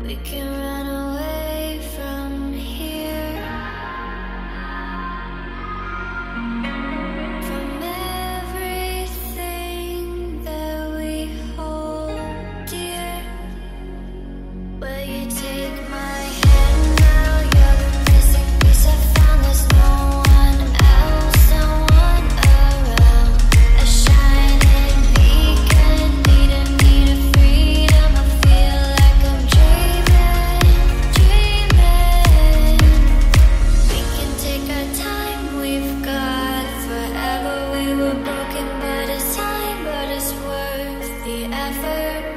We can run away from here, from everything that we hold dear. Will you take my hand now? You're the missing piece I found. There's no one else, no one around. A shining beacon, need a freedom. I feel like I'm dreaming. We can take our time, we've got forever. We were broken, but it's time, but it's worth the effort.